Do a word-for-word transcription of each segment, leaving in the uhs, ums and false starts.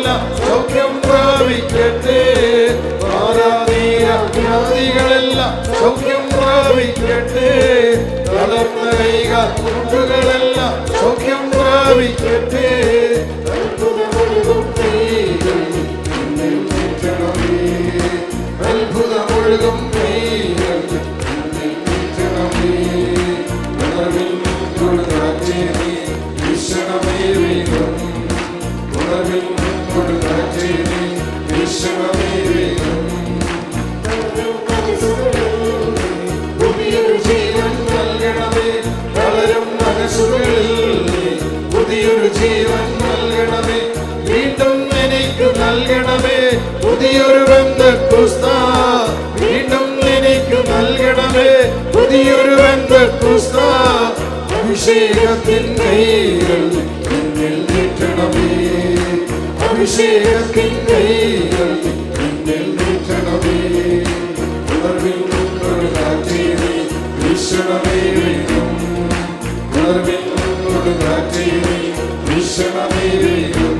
രോഗികളെല്ലാം സൗഖ്യം പ്രാപിക്കട്ടെ. വ്യാധികളെല്ലാം സൗഖ്യം പ്രാപിക്കട്ടെ. തളർന്ന കൈകൾ മുട്ടുകളെല്ലാം സൗഖ്യം പ്രാപിക്കട്ടെ. അത്ഭുതമൊഴുകും കൈകൾ ഉണർവിൽ കൊടുക്കാറ്റേ നീ വീശണമേ വേഗം. ഉണർവിൽ കൊടുക്കാറ്റേ നീ വീശണമേ വേഗം. പുതിയൊരു ജീവൻ നൽകണമേ വളരും മനസ്സുകളിൽ. പുതിയൊരു ജീവൻ നൽകണമേ വീണ്ടും എനിക്ക് നൽകണമേ. പുതിയൊരു ബന്ധക്രിസ്ത വീണ്ടും എനിക്ക് നൽകണമേ. പുതിയൊരു ബന്ധക്രിസ്ത അഭിഷേകത്തിൻ കൈകൾ എന്നിൽ നീട്ടണമേ. അഭിഷേകത്തിൻ കൈകൾ എന്നിൽ നീട്ടണമേ. ഉണർവിൽ ഒരു കാറ്റേ നീ വീശണമേ വേഗം. ഉണർവിൽ ഒരു കാറ്റേ നീ വീശണമേ വേഗം.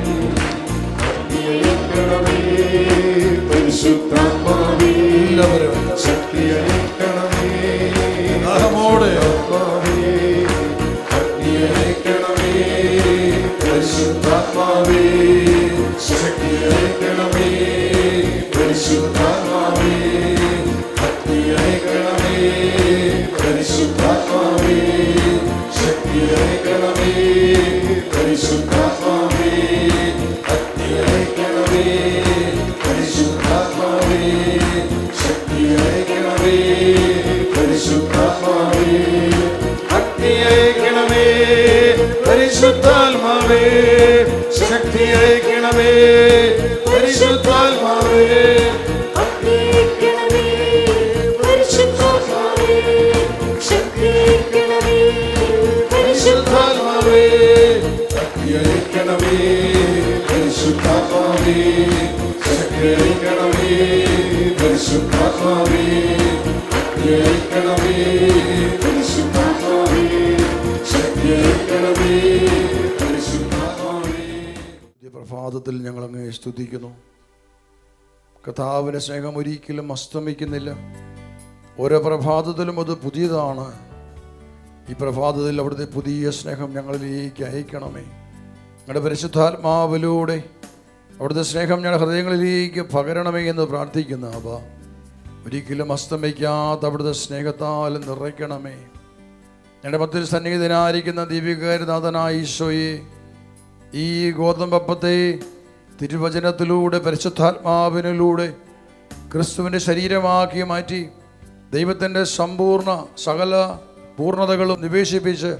പരിശുദ്ധാത്മാവേ ശക്തി അയക്കണമേ. ദാഹമോടെ ആത്മാവേ അഗ്നി അയക്കണമേ. പരിശുദ്ധാത്മാവേ ശക്തി അയക്കണമേ. പരിശുദ്ധാത്മാവേ അഗ്നി അയക്കണമേ. പരിശുദ്ധാത്മാവേ ശക്തി അയക്കണമേ. പരിശുദ്ധാത്മാവേ അഗ്നി അയക്കണമേ. പരിശുദ്ധാത്മാവേ ശക്തി അയക്കണമേ. പരിശുദ്ധാത്മാവേ അഗ്നി അയക്കണമേ. പരിശുദ്ധാത്മാവേ ശക്തി അയക്കണമേ. പരിശുദ്ധാത്മാവേ അഗ്നി അയക്കണമേ. പരിശുദ്ധാത്മാവേ ശക്തി അയക്കണമേ. പരിശുദ്ധാത്മാവേ അഗ്നി അയക്കണമേ. പരിശുദ്ധാത്മാവേ ശക്തി അയക്കണമേ. പരിശുദ്ധാത്മാവേ ശക്തി അയക്കണമേ. പരിശുദ്ധാത്മാവേ ശക്തി അയക്കണമേ. പരിശുദ്ധാത്മാവേ. ഈ പ്രഭാതത്തിൽ ഞങ്ങൾ അങ്ങേ സ്തുതിക്കുന്നു. കർത്താവിന്റെ സ്നേഹം ഒരിക്കലും അസ്തമിക്കുന്നില്ല. ഓരോ പ്രഭാതത്തിലും അത് പുതിയതാണ്. ഈ പ്രഭാതത്തിൽ അവിടുത്തെ പുതിയ സ്നേഹം ഞങ്ങളിലേക്ക് അയക്കണമേ. ഞങ്ങളുടെ പരിശുദ്ധാത്മാവിലൂടെ അവിടുത്തെ സ്നേഹം ഞങ്ങളുടെ ഹൃദയങ്ങളിലേക്ക് പകരണമേ എന്ന് പ്രാർത്ഥിക്കുന്ന അബ, ഒരിക്കലും അസ്തമിക്കാത്ത അവിടുത്തെ സ്നേഹത്താൽ നിറയ്ക്കണമേ. ഞങ്ങളുടെ മധ്യത്തിൽ സന്നിഹിതനായിരിക്കുന്ന ദീപികനാഥനായ ഈശോയെ, ഈ ഗോതമ്പപ്പത്തെ തിരുവചനത്തിലൂടെ പരിശുദ്ധാത്മാവിനിലൂടെ ക്രിസ്തുവിൻ്റെ ശരീരമാക്കി മാറ്റി ദൈവത്തിൻ്റെ സമ്പൂർണ്ണ സകല പൂർണ്ണതകളും നിവേശിപ്പിച്ച്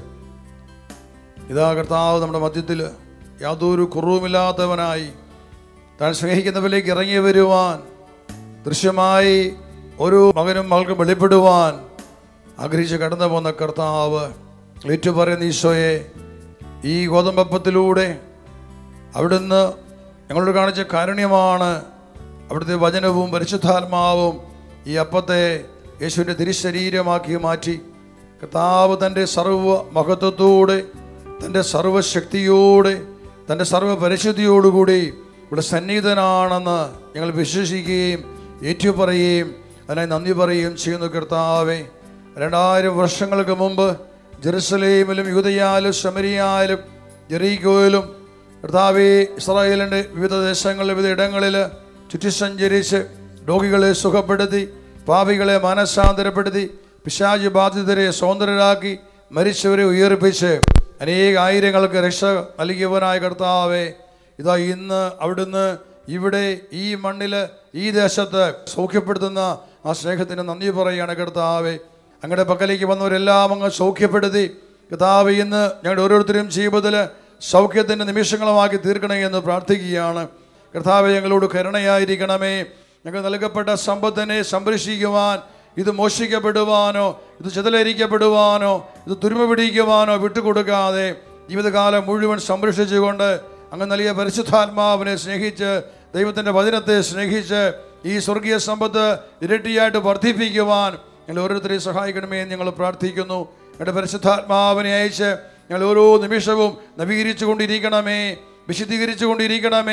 ഇതാ കർത്താവ് നമ്മുടെ മധ്യത്തിൽ യാതൊരു കുറവുമില്ലാത്തവനായി താൻ സ്നേഹിക്കുന്നവരിലേക്ക് ഇറങ്ങി വരുവാൻ, ദൃശ്യമായി ഒരു മകനും മകൾക്കും വെളിപ്പെടുവാൻ ആഗ്രഹിച്ച് കടന്നു പോകുന്ന കർത്താവ് ഏറ്റുപറയുന്ന ഈശോയെ, ഈ ഗോതമ്പപ്പത്തിലൂടെ അവിടുന്ന് ഞങ്ങളോട് കാണിച്ച കാരുണ്യമാണ്. അവിടുത്തെ വചനവും പരിശുദ്ധാത്മാവും ഈ അപ്പത്തെ യേശുവിൻ്റെ തിരുശരീരമാക്കി മാറ്റി കർത്താവ് തൻ്റെ സർവ്വ മഹത്വത്തോടെ, തൻ്റെ സർവ്വശക്തിയോടെ, തൻ്റെ സർവ്വപരിശുദ്ധിയോടുകൂടി ഇവിടെ സന്നിഹിതനാണെന്ന് ഞങ്ങൾ വിശ്വസിക്കുകയും ഏറ്റുപറയുകയും അതിനായി നന്ദി പറയുകയും ചെയ്യുന്നു. കർത്താവെ, രണ്ടായിരം വർഷങ്ങൾക്ക് മുമ്പ് ജെറുസലേമിലും യൂദയാലും ശമരിയായാലും ജെറീക്കോയിലും കർത്താവെ ഇസ്രായേലിൻ്റെ വിവിധ ദേശങ്ങളിലെ വിവിധ ഇടങ്ങളിൽ ചുറ്റി സഞ്ചരിച്ച് രോഗികളെ സുഖപ്പെടുത്തി, പാപികളെ മാനസാന്തരപ്പെടുത്തി, പിശാച് ബാധിതരെ സ്വതന്ത്രരാക്കി, മരിച്ചവരെ ഉയർപ്പിച്ച് അനേക ആയിരങ്ങൾക്ക് രക്ഷ നൽകിയവനായ കർത്താവെ, ഇതാ ഇന്ന് അവിടുന്ന് ഇവിടെ ഈ മണ്ണിൽ ഈ ദേശത്ത് സൗഖ്യപ്പെടുത്തുന്ന ആ സ്നേഹത്തിന് നന്ദി പറയുകയാണ് കർത്താവെ. അങ്ങയുടെ പക്കലേക്ക് വന്നവരെല്ലാം അങ്ങ് സൗഖ്യപ്പെടുത്തി കർത്താവ് ഇന്ന് ഞങ്ങളുടെ ഓരോരുത്തരും ജീവിതത്തിൽ സൗഖ്യത്തിൻ്റെ നിമിഷങ്ങളുമാക്കി തീർക്കണേ എന്ന് പ്രാർത്ഥിക്കുകയാണ്. കർത്താവെ, ഞങ്ങളോട് കരുണയായിരിക്കണമേ. ഞങ്ങൾ നൽകപ്പെട്ട സമ്പത്തിനെ സംരക്ഷിക്കുവാൻ, ഇത് മോഷ്ടിക്കപ്പെടുവാനോ ഇത് ചിതലരിക്കപ്പെടുവാനോ ഇത് തുരുമ പിടിക്കുവാനോ വിട്ടുകൊടുക്കാതെ ജീവിതകാലം മുഴുവൻ സംരക്ഷിച്ചുകൊണ്ട് അങ്ങ് നൽകിയ പരിശുദ്ധാത്മാവിനെ സ്നേഹിച്ച്, ദൈവത്തിൻ്റെ വചനത്തെ സ്നേഹിച്ച് ഈ സ്വർഗീയ സമ്പത്ത് ഇരട്ടിയായിട്ട് വർദ്ധിപ്പിക്കുവാൻ ഞങ്ങൾ ഓരോരുത്തരെയും സഹായിക്കണമേ എന്ന് ഞങ്ങൾ പ്രാർത്ഥിക്കുന്നു. ഞങ്ങളുടെ പരിശുദ്ധാത്മാവിനെ അയച്ച് ഞങ്ങൾ ഓരോ നിമിഷവും നവീകരിച്ചു കൊണ്ടിരിക്കണമേ, വിശുദ്ധീകരിച്ചു കൊണ്ടിരിക്കണമേ.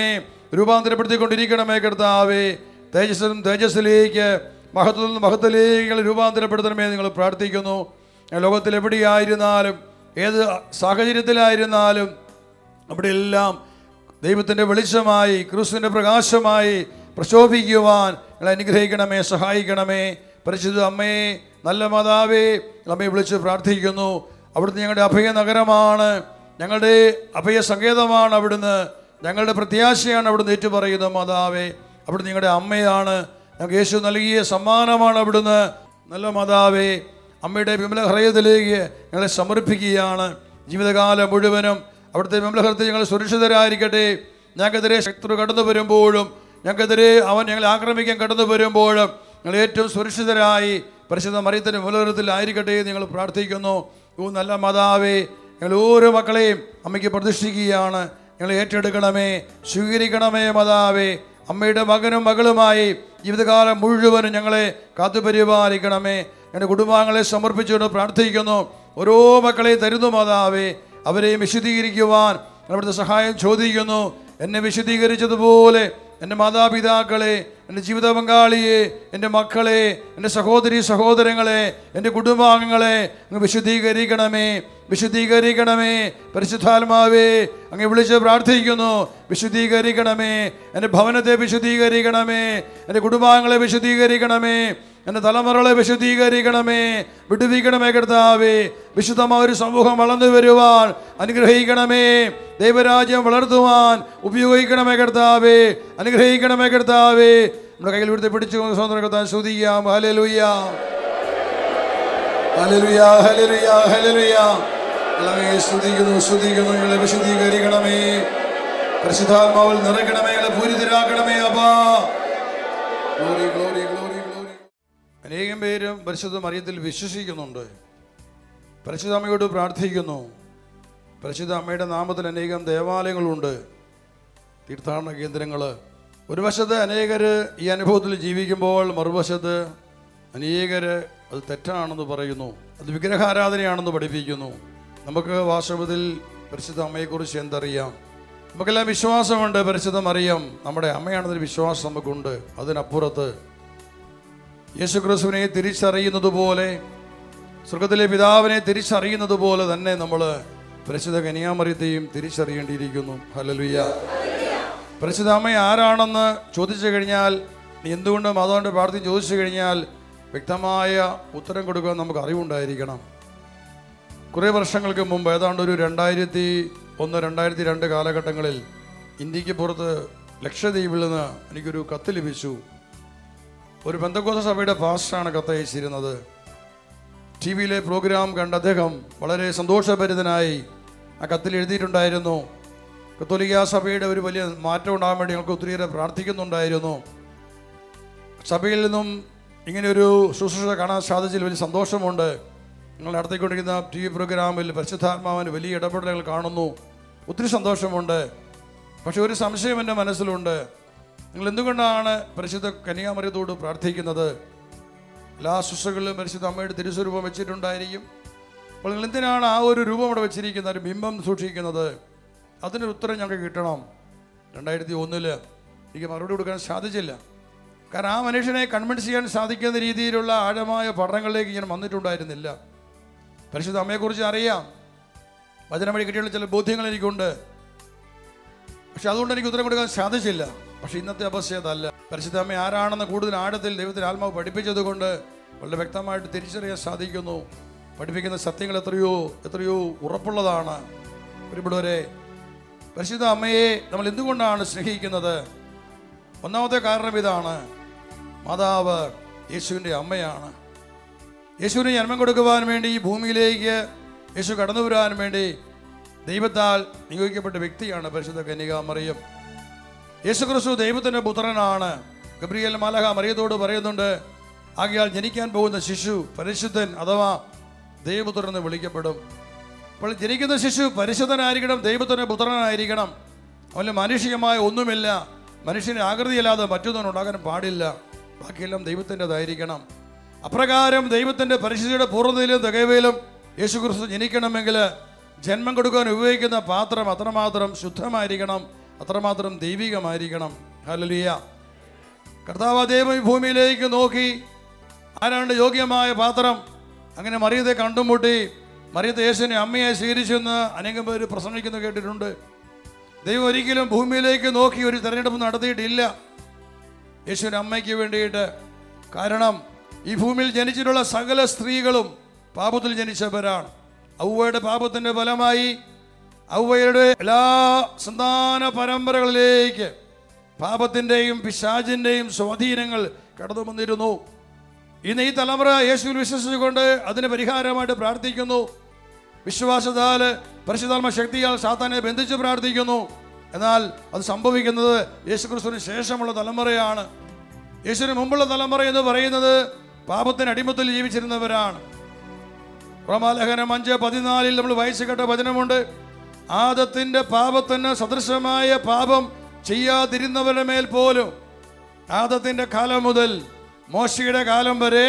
രൂപാന്തരപ്പെടുത്തിക്കൊണ്ടിരിക്കണമേ കർത്താവേ. തേജസ്സിലും തേജസ്സിലേക്ക്, മഹത്വത്തിൽ നിന്ന് മഹത്വത്തിലേക്ക് രൂപാന്തരപ്പെടുത്തണമേ നിങ്ങൾ പ്രാർത്ഥിക്കുന്നു. ലോകത്തിൽ എവിടെയായിരുന്നാലും ഏത് സാഹചര്യത്തിലായിരുന്നാലും അവിടെയെല്ലാം ദൈവത്തിൻ്റെ വെളിച്ചമായി, ക്രിസ്തുവിൻ്റെ പ്രകാശമായി പ്രശോഭിക്കുവാൻ ഞങ്ങളെ അനുഗ്രഹിക്കണമേ, സഹായിക്കണമേ. പരിശുദ്ധ അമ്മയെ, നല്ല മാതാവേ, അമ്മയെ വിളിച്ച് പ്രാർത്ഥിക്കുന്നു. അവിടുന്ന് ഞങ്ങളുടെ അഭയ നഗരമാണ്, ഞങ്ങളുടെ അഭയ സങ്കേതമാണ് അവിടുന്ന്, ഞങ്ങളുടെ പ്രത്യാശയാണ് അവിടുന്ന് ഏറ്റുപറയുന്നത്. മാതാവേ, അവിടുന്ന് ഞങ്ങളുടെ അമ്മയാണ്, ഞങ്ങൾക്ക് യേശു നൽകിയ സമ്മാനമാണ് അവിടുന്ന്. നല്ല മാതാവേ, അമ്മയുടെ വിമല ഹൃദയത്തിലേക്ക് ഞങ്ങളെ സമർപ്പിക്കുകയാണ്. ജീവിതകാലം മുഴുവനും അവിടുത്തെ വിമല ഹൃദയത്തിൽ ഞങ്ങൾ സുരക്ഷിതരായിരിക്കട്ടെ. ഞങ്ങൾക്കെതിരെ ശത്രു കടന്നു വരുമ്പോഴും, ഞങ്ങൾക്കെതിരെ അവൻ ഞങ്ങളെ ആക്രമിക്കാൻ കടന്നു വരുമ്പോഴും ഞങ്ങൾ ഏറ്റവും സുരക്ഷിതരായി പരിശുദ്ധ മറിയത്തിൻ്റെ വിമലഹൃദയത്തിലായിരിക്കട്ടെ എന്ന് ഞങ്ങൾ പ്രാർത്ഥിക്കുന്നു. ഓ നല്ല മാതാവേ, ഞങ്ങൾ ഓരോ മക്കളെയും അമ്മയ്ക്ക് പ്രതിഷ്ഠിക്കുകയാണ്. ഞങ്ങൾ ഏറ്റെടുക്കണമേ, സ്വീകരിക്കണമേ മാതാവേ. അമ്മയുടെ മകനും മകളുമായി ജീവിതകാലം മുഴുവനും ഞങ്ങളെ കാത്തുപരിപാലിക്കണമേ. എൻ്റെ കുടുംബാംഗങ്ങളെ സമർപ്പിച്ചുകൊണ്ട് പ്രാർത്ഥിക്കുന്നു. ഓരോ മക്കളെയും തരുന്നു മാതാവേ, അവരെയും വിശുദ്ധീകരിക്കുവാൻ അവിടുത്തെ സഹായം ചോദിക്കുന്നു. എന്നെ വിശുദ്ധീകരിച്ചതുപോലെ എൻ്റെ മാതാപിതാക്കളെ, എൻ്റെ ജീവിത പങ്കാളിയെ, എൻ്റെ മക്കളെ, എൻ്റെ സഹോദരി സഹോദരങ്ങളെ, എൻ്റെ കുടുംബാംഗങ്ങളെ അങ്ങ് വിശുദ്ധീകരിക്കണമേ, വിശുദ്ധീകരിക്കണമേ. പരിശുദ്ധാത്മാവേ, അങ്ങ് വിളിച്ച് പ്രാർത്ഥിക്കുന്നു, വിശുദ്ധീകരിക്കണമേ. എൻ്റെ ഭവനത്തെ വിശുദ്ധീകരിക്കണമേ, എൻ്റെ കുടുംബാംഗങ്ങളെ വിശുദ്ധീകരിക്കണമേ, എൻ്റെ തലമുറകളെ വിശുദ്ധീകരിക്കണമേ, വിടുവിക്കണമേ കർത്താവേ. വിശുദ്ധമായ ഒരു സമൂഹം വളർന്നു വരുവാൻ അനുഗ്രഹിക്കണമേ. ദൈവരാജ്യം വളർത്തുവാൻ ഉപയോഗിക്കണമേ കർത്താവേ, അനുഗ്രഹിക്കണമേ കർത്താവേ. നമ്മുടെ കയ്യിൽ വിടുത്തെ പിടിച്ചു സ്വന്തം കർത്താൻ സ്തുതിക്കാം. Hallelujah, hallelujah, hallelujah, hallelujah. ഞങ്ങളെ സ്തുതിക്കുന്നു, സ്തുതിക്കുന്നു. ഞങ്ങളെ വിശുദ്ധീകരിക്കണമേ, പരിശുദ്ധാത്മാവിൽ നിറയ്ക്കണമേ, ഞങ്ങളെ പൂരിതരാക്കണമേ. അപ്പാ, ഗ്ലോറി, ഗ്ലോറി, ഗ്ലോറി, ഗ്ലോറി. അനേകം പേരും പരിശുദ്ധ മറിയത്തിൽ വിശ്വസിക്കുന്നുണ്ട്, പരിശുദ്ധ അമ്മയോട് പ്രാർത്ഥിക്കുന്നു. പരിശുദ്ധ അമ്മയുടെ നാമത്തിൽ അനേകം ദേവാലയങ്ങളുണ്ട്, തീർത്ഥാടന കേന്ദ്രങ്ങൾ. ഒരു വശത്ത് അനേകർ ഈ അനുഭവത്തിൽ ജീവിക്കുമ്പോൾ, മറുവശത്ത് അനേകർ അത് തെറ്റാണെന്ന് പറയുന്നു, അത് വിഗ്രഹാരാധനയാണെന്ന് പഠിപ്പിക്കുന്നു. നമുക്ക് വാസ്തവത്തിൽ പരിശുദ്ധ അമ്മയെക്കുറിച്ച് എന്തറിയാം? നമുക്കെല്ലാം വിശ്വാസമുണ്ട്, പരിശുദ്ധ മറിയം നമ്മുടെ അമ്മയാണെന്നൊരു വിശ്വാസം നമുക്കുണ്ട്. അതിനപ്പുറത്ത് യേശുക്രിസ്തുവിനെ തിരിച്ചറിയുന്നത് പോലെ, സ്വർഗ്ഗത്തിലെ പിതാവിനെ തിരിച്ചറിയുന്നത് പോലെ തന്നെ നമ്മൾ പരിശുദ്ധ കന്യാമറിയത്തെയും തിരിച്ചറിയേണ്ടിയിരിക്കുന്നു. ഹല്ലേലൂയ. പരിശുദ്ധ അമ്മ ആരാണെന്ന് ചോദിച്ചു കഴിഞ്ഞാൽ, എന്തുകൊണ്ട് മാതാവിൻ്റെ പ്രാർത്ഥന ചോദിച്ചു കഴിഞ്ഞാൽ വ്യക്തമായ ഉത്തരം കൊടുക്കാൻ നമുക്ക് അറിവുണ്ടായിരിക്കണം. കുറേ വർഷങ്ങൾക്ക് മുമ്പ്, ഏതാണ്ട് ഒരു രണ്ടായിരത്തി ഒന്ന് രണ്ടായിരത്തി രണ്ട് കാലഘട്ടങ്ങളിൽ ഇന്ത്യക്ക് പുറത്ത് ലക്ഷദ്വീപിൽ നിന്ന് എനിക്കൊരു കത്ത് ലഭിച്ചു. ഒരു പെന്തക്കോസ്ത് സഭയുടെ പാസ്റ്ററാണ് കത്തയച്ചിരുന്നത്. ടി വിയിലെ പ്രോഗ്രാം കണ്ട് അദ്ദേഹം വളരെ സന്തോഷഭരിതനായി ആ കത്തിൽ എഴുതിയിട്ടുണ്ടായിരുന്നു, കത്തോലിക്ക സഭയുടെ ഒരു വലിയ മാറ്റം ഉണ്ടാകാൻ വേണ്ടി ഞങ്ങൾക്ക് ഒത്തിരിയേറെ പ്രാർത്ഥിക്കുന്നുണ്ടായിരുന്നു. സഭയിൽ നിന്നും ഇങ്ങനെയൊരു ശുശ്രൂഷ കാണാൻ സാധിച്ചതിൽ വലിയ സന്തോഷമുണ്ട്. നിങ്ങൾ നടത്തിക്കൊണ്ടിരിക്കുന്ന ടി വി പ്രോഗ്രാമിൽ പരിശുദ്ധാത്മാവിന് വലിയ ഇടപെടലുകൾ കാണുന്നു, ഒത്തിരി സന്തോഷമുണ്ട്. പക്ഷെ ഒരു സംശയം എൻ്റെ മനസ്സിലുണ്ട്, നിങ്ങൾ എന്തുകൊണ്ടാണ് പരിശുദ്ധ കന്യാമറിയത്തോട് പ്രാർത്ഥിക്കുന്നത്? എല്ലാ ശുശ്രൂഷകളിലും പരിശുദ്ധ അമ്മയുടെ തിരുസ്വരൂപം വെച്ചിട്ടുണ്ടായിരിക്കും. അപ്പോൾ നിങ്ങൾ എന്തിനാണ് ആ ഒരു രൂപം അവിടെ വെച്ചിരിക്കുന്നത്, ഒരു ബിംബം സൂക്ഷിക്കുന്നത്? അതിനൊരു ഉത്തരം ഞങ്ങൾക്ക് കിട്ടണം. രണ്ടായിരത്തി ഒന്നില് എനിക്ക് മറുപടി കൊടുക്കാൻ സാധിച്ചില്ല. കാരണം ആ മനുഷ്യനെ കൺവിൻസ് ചെയ്യാൻ സാധിക്കുന്ന രീതിയിലുള്ള ആഴമായ പഠനങ്ങളിലേക്ക് ഞാൻ വന്നിട്ടുണ്ടായിരുന്നില്ല. പരിശുദ്ധ അമ്മയെക്കുറിച്ച് അറിയാം, വചനം വഴി കിട്ടിയുള്ള ചില ബോധ്യങ്ങൾ എനിക്കുണ്ട്, പക്ഷെ അതുകൊണ്ട് എനിക്ക് ഉത്തരം കൊടുക്കാൻ സാധിച്ചില്ല. പക്ഷെ ഇന്നത്തെ അവസ്ഥ അതല്ല. പരിശുദ്ധ അമ്മ ആരാണെന്ന് കൂടുതൽ ആഴത്തിൽ ദൈവത്തിൻ്റെ ആത്മാവ് പഠിപ്പിച്ചത് കൊണ്ട് വളരെ വ്യക്തമായിട്ട് തിരിച്ചറിയാൻ സാധിക്കുന്നു. പഠിപ്പിക്കുന്ന സത്യങ്ങൾ എത്രയോ എത്രയോ ഉറപ്പുള്ളതാണ്. ഒരുപാട് പരിശുദ്ധ അമ്മയെ നമ്മൾ എന്തുകൊണ്ടാണ് സ്നേഹിക്കുന്നത്? ഒന്നാമത്തെ കാരണം ഇതാണ്, മാതാവ് യേശുവിൻ്റെ അമ്മയാണ്. യേശുവിന് ജന്മം കൊടുക്കുവാൻ വേണ്ടി ഈ ഭൂമിയിലേക്ക് യേശു കടന്നു വരാൻ വേണ്ടി ദൈവത്താൽ നിയോഗിക്കപ്പെട്ട വ്യക്തിയാണ് പരിശുദ്ധ കന്യകാമറിയം. യേശുക്രിസ്തു ദൈവത്തിൻ്റെ പുത്രനാണ്. ഗബ്രിയേൽ മാലാഖ മറിയത്തോട് പറയുന്നുണ്ട്, ആകയാൽ ജനിക്കാൻ പോകുന്ന ശിശു പരിശുദ്ധൻ അഥവാ ദൈവപുത്രൻ എന്ന് വിളിക്കപ്പെടും. അപ്പോൾ ജനിക്കുന്ന ശിശു പരിശുദ്ധനായിരിക്കണം, ദൈവത്തിൻ്റെ പുത്രനായിരിക്കണം. അവന് മാനുഷികമായ ഒന്നുമില്ല, മനുഷ്യന് ആകൃതിയല്ലാതെ മറ്റൊന്നും ഉണ്ടാകാൻ പാടില്ല, ബാക്കിയെല്ലാം ദൈവത്തിൻ്റെതായിരിക്കണം. അപ്രകാരം ദൈവത്തിൻ്റെ പരിശുദ്ധിയുടെ പൂർണ്ണതയിലും തികവയിലും യേശുക്രിസ്തു ജനിക്കണമെങ്കിൽ ജന്മം കൊടുക്കാൻ ഉപയോഗിക്കുന്ന പാത്രം അത്രമാത്രം ശുദ്ധമായിരിക്കണം, അത്രമാത്രം ദൈവികമായിരിക്കണം. ഹല്ലേലൂയ. കർത്താവ് ദൈവം ഈ ഭൂമിയിലേക്ക് നോക്കി, ആരാണ്ട് യോഗ്യമായ പാത്രം? അങ്ങനെ മറിയത്തെ കണ്ടുമുട്ടി. മറിയത്തെ യേശുവിനെ അമ്മയെ സ്വീകരിച്ചെന്ന് അനേകം പേര് പ്രസംഗിക്കുന്നത് കേട്ടിട്ടുണ്ട്. ദൈവം ഒരിക്കലും ഭൂമിയിലേക്ക് നോക്കി ഒരു തെരഞ്ഞെടുപ്പ് നടത്തിയിട്ടില്ല യേശുവിൻ്റെ അമ്മയ്ക്ക് വേണ്ടിയിട്ട്. കാരണം ഈ ഭൂമിയിൽ ജനിച്ചിട്ടുള്ള സകല സ്ത്രീകളും പാപത്തിൽ ജനിച്ചവരാണ്. ഔവയുടെ പാപത്തിൻ്റെ ഫലമായി ഔവയുടെ എല്ലാ സന്താന പരമ്പരകളിലേക്ക് പാപത്തിൻ്റെയും പിശാചിൻ്റെയും സ്വാധീനങ്ങൾ കടന്നു വന്നിരുന്നു. ഇന്ന് ഈ തലമുറ യേശുവിൽ വിശ്വസിച്ചുകൊണ്ട് അതിന് പരിഹാരമായിട്ട് പ്രാർത്ഥിക്കുന്നു. വിശ്വാസത്താൽ പരിശുദ്ധാത്മ ശക്തിയാൽ സാത്താനെ ബന്ധിച്ച് പ്രാർത്ഥിക്കുന്നു. എന്നാൽ അത് സംഭവിക്കുന്നത് യേശുക്രിസ്തുവിന് ശേഷമുള്ള തലമുറയാണ്. യേശുവിന് മുമ്പുള്ള തലമുറ എന്ന് പറയുന്നത് പാപത്തിന് അടിമത്തിൽ ജീവിച്ചിരുന്നവരാണ്. റോമാലേഖനം അഞ്ച് പതിനാലിൽ നമ്മൾ വായിച്ചു കേട്ട വചനമുണ്ട്. ആദത്തിന്റെ പാപത്തിന് സദൃശമായ പാപം ചെയ്യാതിരുന്നവരുടെ മേൽ പോലും ആദത്തിന്റെ കാലം മുതൽ മോശയുടെ കാലം വരെ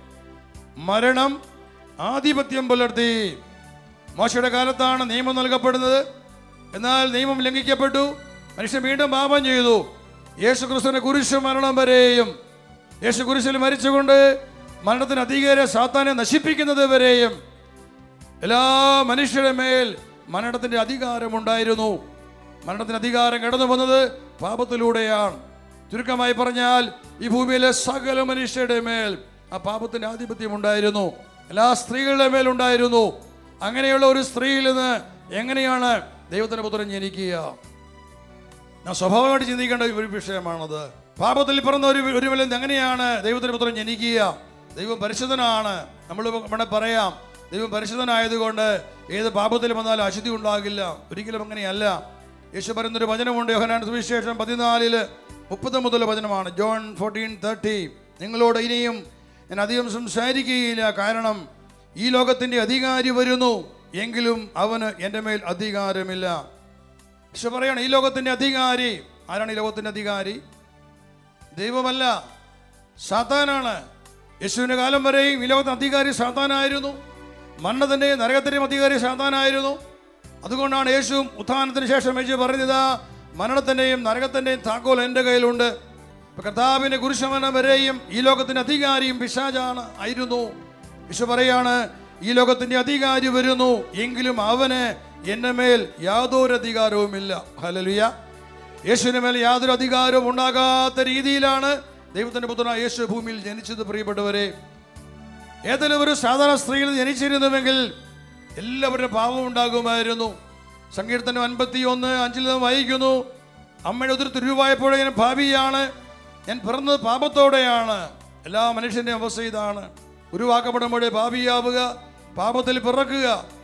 മരണം ആധിപത്യം പുലർത്തി. മോശയുടെ കാലത്താണ് നിയമം നൽകപ്പെടുന്നത്. എന്നാൽ നിയമം ലംഘിക്കപ്പെട്ടു. മനുഷ്യൻ വീണ്ടും പാപം ചെയ്തു. യേശു ക്രിസ്തുവിന്റെ കുരിശ് മരണം വരെയും, യേശു കുരിശിൽ മരിച്ചുകൊണ്ട് മരണത്തിന് അധികാര സാത്താനെ നശിപ്പിക്കുന്നത് വരെയും എല്ലാ മനുഷ്യരുടെ മേൽ മരണത്തിന്റെ അധികാരമുണ്ടായിരുന്നു. മരണത്തിന് അധികാരം കടന്നു വന്നത് പാപത്തിലൂടെയാണ്. ചുരുക്കമായി പറഞ്ഞാൽ ഈ ഭൂമിയിലെ സകല മനുഷ്യരുടെ മേൽ ആ പാപത്തിന്റെ ആധിപത്യം ഉണ്ടായിരുന്നു. എല്ലാ സ്ത്രീകളുടെ മേലുണ്ടായിരുന്നു. അങ്ങനെയുള്ള ഒരു സ്ത്രീയിൽ നിന്ന് എങ്ങനെയാണ് ദൈവത്തിന്റെ പുത്രൻ ജനിക്കുക? ഞാൻ സ്വഭാവമായിട്ട് ചിന്തിക്കേണ്ട ഒരു വിഷയമാണത്. പാപത്തിൽ പിറന്ന ഒരു ഒരു മേൽ എങ്ങനെയാണ് ദൈവത്തിന്റെ പുത്രൻ ജനിക്കുക? ദൈവം പരിശുദ്ധനാണ്. നമ്മൾ ഇവിടെ പറയാം, ദൈവം പരിശുദ്ധനായതുകൊണ്ട് ഏത് പാപത്തിൽ വന്നാലും അശുദ്ധി ഉണ്ടാകില്ല. ഒരിക്കലും അങ്ങനെയല്ല. യേശു പറയുന്നൊരു വചനമുണ്ട്. യോഹന്നാൻ സുവിശേഷം പതിനാലില് മുപ്പത് മുതൽ വചനമാണ്. John fourteen thirty. നിങ്ങളോട് ഇനിയും ഞാൻ അധികം സംസാരിക്കുകയില്ല, കാരണം ഈ ലോകത്തിന്റെ അധികാരി വരുന്നു, എങ്കിലും അവന് എൻ്റെ മേൽ അധികാരമില്ല. യേശു പറയാണ്, ഈ ലോകത്തിന്റെ അധികാരി ആരാണ്? ഈ ലോകത്തിന്റെ അധികാരി ദൈവമല്ല, സാത്താനാണ്. യേശുവിന്റെ കാലം വരെയും ഈ ലോകത്തിന്റെ അധികാരി സാത്താനായിരുന്നു. മരണത്തിന്റെയും നരകത്തിന്റെയും അധികാരി സാത്താനായിരുന്നു. അതുകൊണ്ടാണ് യേശു ഉത്ഥാനത്തിന് ശേഷം യേശു പറഞ്ഞത്, മരണത്തിന്റെയും നരകത്തിന്റെയും താക്കോൽ എൻ്റെ കയ്യിലുണ്ട്. കർത്താവിന്റെ കുരിശുമരണം വരെയും ഈ ലോകത്തിന്റെ അധികാരിയും പിശാചാണ് ആയിരുന്നു. യേശു പറയാണ്, ഈ ലോകത്തിന്റെ അധികാരി വരുന്നു, എങ്കിലും അവന് എൻ്റെ മേൽ യാതൊരു അധികാരവുമില്ല. ഹല്ലേലൂയ. യേശുവിന്റെ മേൽ യാതൊരു അധികാരവും ഉണ്ടാകാത്ത രീതിയിലാണ് ദൈവത്തിന്റെ പുത്രനായ യേശു ഭൂമിയിൽ ജനിച്ചത്. പ്രിയപ്പെട്ടവരെ, ഏതെങ്കിലും ഒരു സാധാരണ സ്ത്രീയിൽ ജനിച്ചിരുന്നുവെങ്കിൽ എല്ലാവരുടെ പാപം ഉണ്ടാകുമായിരുന്നു. സങ്കീർത്തനം അൻപത്തി ഒന്ന് അഞ്ചിൽ നിന്ന് വായിക്കുന്നു, അമ്മയുടെ ഉദരത്തിൽ തിരുവായപ്പോഴേ ഞാൻ ഭാവിയാണ്, ഞാൻ പിറന്നത് പാപത്തോടെയാണ്. എല്ലാ മനുഷ്യന്റെ അവസ്ഥ ഇതാണ്. ഉരുവാക്കപ്പെടുമ്പോഴേ പാപിയാവുക, പാപത്തിൽ പിറക്കുക.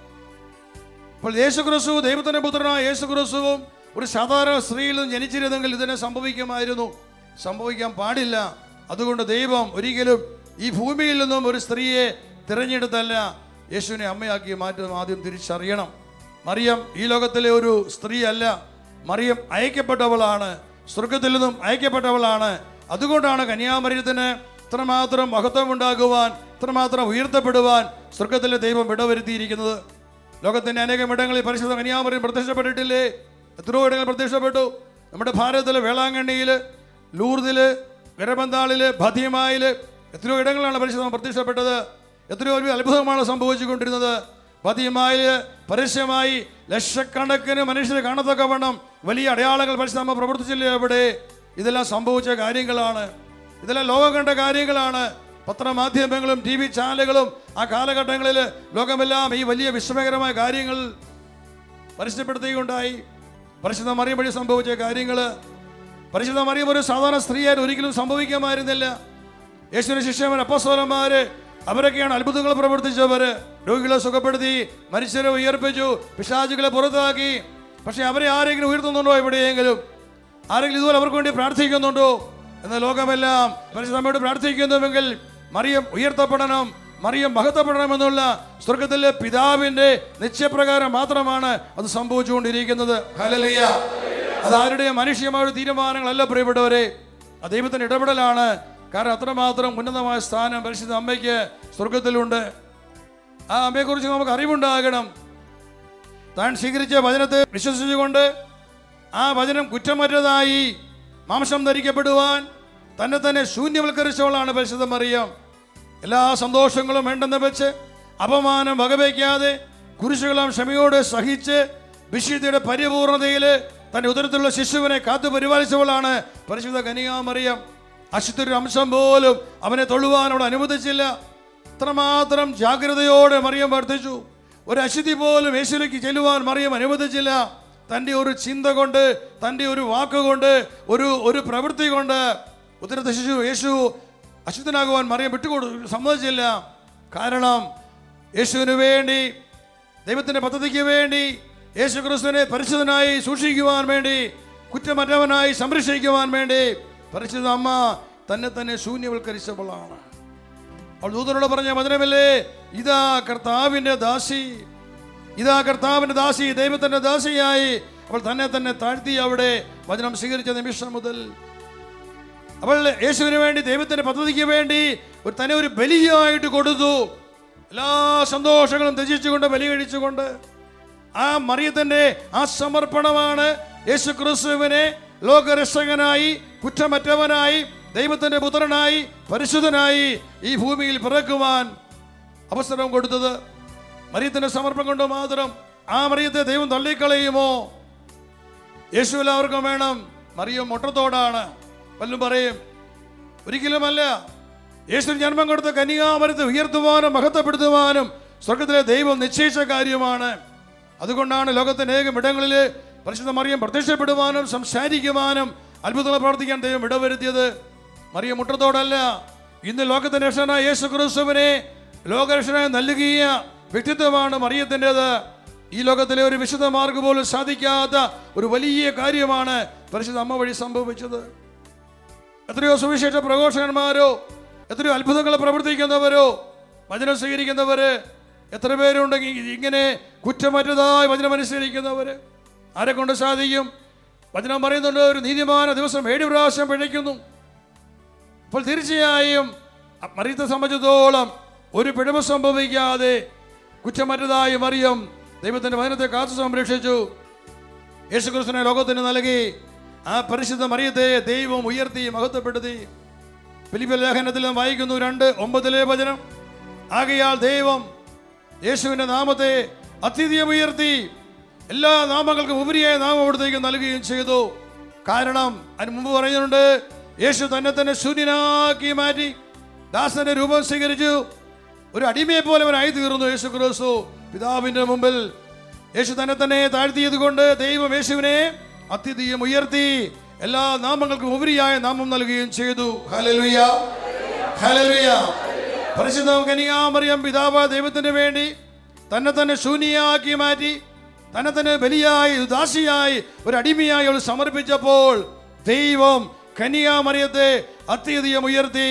അപ്പോൾ യേശുക്രിസ്തു, ദൈവത്തിന്റെ പുത്രനായ യേശുക്രിസ്തുവും ഒരു സാധാരണ സ്ത്രീയിൽ നിന്ന് ജനിച്ചിരുന്നെങ്കിൽ ഇതിനെ സംഭവിക്കുമായിരുന്നു. സംഭവിക്കാൻ പാടില്ല. അതുകൊണ്ട് ദൈവം ഒരിക്കലും ഈ ഭൂമിയിൽ നിന്നും ഒരു സ്ത്രീയെ തിരഞ്ഞെടുത്തല്ല യേശുവിനെ അമ്മയാക്കി മാറ്റും. ആദ്യം തിരിച്ചറിയണം, മറിയം ഈ ലോകത്തിലെ ഒരു സ്ത്രീ അല്ല. മറിയം അയക്കപ്പെട്ടവളാണ്, സ്വർഗത്തിൽ നിന്നും അയക്കപ്പെട്ടവളാണ്. അതുകൊണ്ടാണ് കന്യാമറിയത്തിന് ഇത്രമാത്രം മഹത്വം ഉണ്ടാകുവാൻ, ഇത്രമാത്രം ഉയർത്തപ്പെടുവാൻ സ്വർഗത്തിലെ ദൈവം ഇടവരുത്തിയിരിക്കുന്നത്. ലോകത്തിന്റെ അനേകം ഇടങ്ങളിൽ പരിശുദ്ധ കന്യാമറിയം പ്രത്യക്ഷപ്പെട്ടിട്ടില്ലേ? എത്രയോ ഇടങ്ങൾ പ്രത്യക്ഷപ്പെട്ടു. നമ്മുടെ ഭാരതത്തിലെ വേളാങ്കണ്ണിയില്, ലൂർദില്, ഗരബന്താളില്, ഭദ്യമായില് എത്രയോ ഇടങ്ങളാണ് പരിശുദ്ധം പ്രത്യക്ഷപ്പെട്ടത്. എത്രയോ ഒരു അത്ഭുതമാണ് സംഭവിച്ചുകൊണ്ടിരുന്നത്. ഭദ്യമായില് പരസ്യമായി ലക്ഷക്കണക്കിന് മനുഷ്യരെ കാണത്തക്കവണ്ണം വലിയ അടയാളങ്ങൾ പരിശുദ്ധമ്മ പ്രവർത്തിച്ചില്ലേ അവിടെ? ഇതെല്ലാം സംഭവിച്ച കാര്യങ്ങളാണ്. ഇതെല്ലാം ലോകം കണ്ട കാര്യങ്ങളാണ്. പത്രമാധ്യമങ്ങളും ടി വി ചാനലുകളും ആ കാലഘട്ടങ്ങളിൽ ലോകമെല്ലാം ഈ വലിയ വിസ്മയകരമായ കാര്യങ്ങൾ പരസ്യപ്പെടുത്തുകയുണ്ടായി. പരിശുദ്ധ മറിയം വഴി സംഭവിച്ച കാര്യങ്ങൾ. പരിശുദ്ധ മറിയം ഒരു സാധാരണ സ്ത്രീയായിട്ട് ഒരിക്കലും സംഭവിക്കാമായിരുന്നില്ല. യേശുവിന്റെ ശിഷ്യന്മാർ, അപ്പോസ്തലന്മാര്, അവരൊക്കെയാണ് അത്ഭുതങ്ങൾ പ്രവർത്തിച്ചവര്. രോഗികളെ സുഖപ്പെടുത്തി, മരിച്ചവരെ ഉയർപ്പിച്ചു, പിശാചുകളെ പുറത്താക്കി. പക്ഷെ അവരെ ആരെങ്കിലും ഉയർത്തുന്നുണ്ടോ? എവിടെയെങ്കിലും ആരെങ്കിലും ഇതുപോലെ അവർക്ക് വേണ്ടി പ്രാർത്ഥിക്കുന്നുണ്ടോ? എന്ന ലോകമെല്ലാം പരിശുദ്ധമ്മയോട് പ്രാർത്ഥിക്കുന്നുവെങ്കിൽ മറിയം ഉയർത്തപ്പെടണം, മറിയം മഹത്വപ്പെടണമെന്നുള്ള സ്വർഗത്തിലെ പിതാവിന്റെ നിശ്ചയപ്രകാരം മാത്രമാണ് അത് സംഭവിച്ചുകൊണ്ടിരിക്കുന്നത്. ഹല്ലേലൂയ. അതാരുടെയും മനുഷ്യമായ തീരുമാനങ്ങളല്ല പ്രിയപ്പെട്ടവരെ, ആ ദൈവത്തിന്റെ ഇടപെടലാണ്. കാരണം അത്രമാത്രം ഉന്നതമായ സ്ഥാനം പരിശുദ്ധ അമ്മയ്ക്ക് സ്വർഗത്തിലുണ്ട്. ആ അമ്മയെക്കുറിച്ച് നമുക്ക് അറിവുണ്ടാകണം. താൻ സ്വീകരിച്ച വചനത്തെ വിശ്വസിച്ചുകൊണ്ട് ആ വചനം കുറ്റമറ്റതായി മാംസം ധരിക്കപ്പെടുവാൻ തന്നെ തന്നെ ശൂന്യവൽക്കരിച്ചവളാണ് പരിശുദ്ധ മറിയം. എല്ലാ സന്തോഷങ്ങളും വേണ്ടെന്ന് വെച്ച് അപമാനം വകവയ്ക്കാതെ കുരിശുകളാം ക്ഷമയോടെ സഹിച്ച് വിശുദ്ധിയുടെ പരിപൂർണതയിൽ തന്റെ ഉദരത്തിലുള്ള ശിശുവിനെ കാത്തു പരിപാലിച്ചവളാണ് പരിശുദ്ധ കന്യകാമറിയം. അശുദ്ധൊരു അംശം പോലും അവനെ തൊഴുവാൻ അവിടെ അനുവദിച്ചില്ല. അത്രമാത്രം ജാഗ്രതയോടെ മറിയം വർദ്ധിച്ചു. ഒരു അശുദ്ധി പോലും യേശുവിലേക്ക് ചെല്ലുവാൻ മറിയം അനുവദിച്ചില്ല. തൻ്റെ ഒരു ചിന്ത കൊണ്ട്, തൻ്റെ ഒരു വാക്കുകൊണ്ട്, ഒരു ഒരു പ്രവൃത്തി കൊണ്ട് ഉദരത്തെ ശിശു യേശു അശുദ്ധനാകുവാൻ മറിയം വിട്ടുകൊടു സമ്മതിച്ചില്ല. കാരണം യേശുവിന് വേണ്ടി, ദൈവത്തിൻ്റെ പദ്ധതിക്ക് വേണ്ടി, യേശു ക്രിസ്തുവിനെ പരിശുദ്ധനായി സൂക്ഷിക്കുവാൻ വേണ്ടി, കുറ്റമറ്റവനായി സംരക്ഷിക്കുവാൻ വേണ്ടി പരിശുദ്ധ അമ്മ തന്നെ തന്നെ ശൂന്യവൽക്കരിച്ചവളാണ്. അവൾ ദൂതനോട് പറഞ്ഞ വചനമല്ലേ, ഇതാ കർത്താവിൻ്റെ ദാസി, ഇതാ കർത്താവിൻ്റെ ദാസി, ദൈവത്തിൻ്റെ ദാസിയായി അവൾ തന്നെ തന്നെ താഴ്ത്തി അവിടെ വചനം സ്വീകരിച്ച നിമിഷം മുതൽ അവൾ യേശുവിന് വേണ്ടി, ദൈവത്തിൻ്റെ പദ്ധതിക്ക് വേണ്ടി ഒരു തന്നെ ഒരു ബലിയായിട്ട് കൊടുത്തു. എല്ലാ സന്തോഷങ്ങളും ത്യജിച്ചുകൊണ്ട്, ബലി കഴിച്ചുകൊണ്ട് ആ മറിയത്തിൻ്റെ ആ സമർപ്പണമാണ് യേശു ക്രിസ്തുവിനെ ലോകരക്ഷകനായി, കുറ്റമറ്റവനായി, ദൈവത്തിൻ്റെ പുത്രനായി, പരിശുദ്ധനായി ഈ ഭൂമിയിൽ പിറക്കുവാൻ അവസരം കൊടുത്തത്. മറിയത്തിൻ്റെ സമർപ്പണം കൊണ്ട് മാത്രം ആ മറിയത്തെ ദൈവം തള്ളിക്കളയുമോ? യേശു എല്ലാവർക്കും വേണം. മറിയം മുട്ടത്തോടാണ്. പലരും പറയും, ഒരിക്കലുമല്ല. യേശു ജന്മം കൊടുത്ത കന്യകാമറിയത്തെ ഉയർത്തുവാനും മഹത്വപ്പെടുത്തുവാനും സ്വർഗത്തിലെ ദൈവം നിശ്ചയിച്ച കാര്യമാണ്. അതുകൊണ്ടാണ് ലോകത്തിൻ്റെ അനേകം ഇടങ്ങളിൽ പരിശുദ്ധ മറിയം പ്രത്യക്ഷപ്പെടുവാനും സംസാരിക്കുവാനും അത്ഭുതങ്ങൾ പ്രവർത്തിക്കാൻ ദൈവം ഇടവരുത്തിയത്. മറിയം മുട്ടത്തോടല്ല. ഇന്ന് ലോകത്തിൻ്റെ രക്ഷകനായ യേശു ക്രിസ്തുവിനെ ലോകരക്ഷകനായി നൽകിയ വ്യക്തിത്വമാണ് മറിയത്തിൻ്റെത്. ഈ ലോകത്തിലെ ഒരു വിശുദ്ധമാർക്ക് പോലും സാധിക്കാത്ത ഒരു വലിയ കാര്യമാണ് പരിശുദ്ധ അമ്മ വഴി സംഭവിച്ചത്. എത്രയോ സുവിശേഷ പ്രഘോഷകന്മാരോ, എത്രയോ അത്ഭുതങ്ങൾ പ്രവർത്തിക്കുന്നവരോ, വചനം സ്വീകരിക്കുന്നവര് എത്ര പേരുണ്ടെങ്കിൽ ഇങ്ങനെ കുറ്റമറ്റതായി വചനം അനുസരിക്കുന്നവര് ആരെ കൊണ്ട് സാധിക്കും? വചനം പറയുന്നുണ്ട്, ഒരു നീതിമാന ദിവസം ഏഴ് പ്രാവശ്യം പിഴയ്ക്കുന്നു. അപ്പോൾ തീർച്ചയായും മറിയത്തെ സംബന്ധിച്ചിടത്തോളം ഒരു പിഴവ് സംഭവിക്കാതെ കുറ്റമറ്റതായി മറിയം ദൈവത്തിൻ്റെ വചനത്തെ കാത്തു സംരക്ഷിച്ചു. യേശുക്രിസ്തുവിനെ ലോകത്തിന് നൽകി. ആ പരിശുദ്ധ മറിയത്തെ ദൈവം ഉയർത്തി മഹത്വപ്പെടുത്തി. ഫിലിപ്പിയ ലേഖനത്തിൽ വായിക്കുന്നു രണ്ട് ഒമ്പതിലെ വചനം, ആകയാൽ ദൈവം യേശുവിൻ്റെ നാമത്തെ അത്യധികം ഉയർത്തി എല്ലാ നാമങ്ങൾക്കും ഉപരിയായ നാമം അവിടത്തേക്ക് നൽകുകയും ചെയ്തു. കാരണം അതിന് മുമ്പ് പറയുന്നുണ്ട്, യേശു തന്നെ തന്നെ ശൂന്യനാക്കി മാറ്റി ദാസന്റെ രൂപം സ്വീകരിച്ചു. ഒരു അടിമയെ പോലെ അവനായി തീർന്നു യേശു ക്രിസ്തു. പിതാവിൻ്റെ മുമ്പിൽ യേശു തന്നെ തന്നെ താഴ്ത്തിയത് കൊണ്ട് ദൈവം യേശുവിനെ അത്യധികം ഉയർത്തി എല്ലാ നാമങ്ങൾക്കും ഉപരിയായ നാമം നൽകുകയും ചെയ്തു. Hallelujah, hallelujah. പരിശുദ്ധ കന്യകാമറിയം പിതാവ് ദൈവത്തിന് വേണ്ടി തന്നെ തന്നെ ശൂന്യയാക്കി മാറ്റി, തന്നെ തന്നെ ബലിയായി, ദാസിയായി, ഒരു അടിമയായി അവൾ സമർപ്പിച്ചപ്പോൾ ദൈവം കന്യകാമറിയത്തെ അത്യധികം ഉയർത്തി.